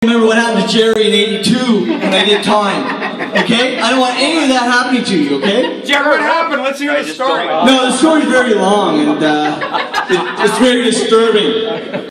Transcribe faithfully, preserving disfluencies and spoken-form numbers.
Remember what happened to Jerry in eighty-two when I did Time, okay? I don't want any of that happening to you, okay? Jerry, what happened? Let's hear the story. No, the story's very long and uh, it, it's very disturbing.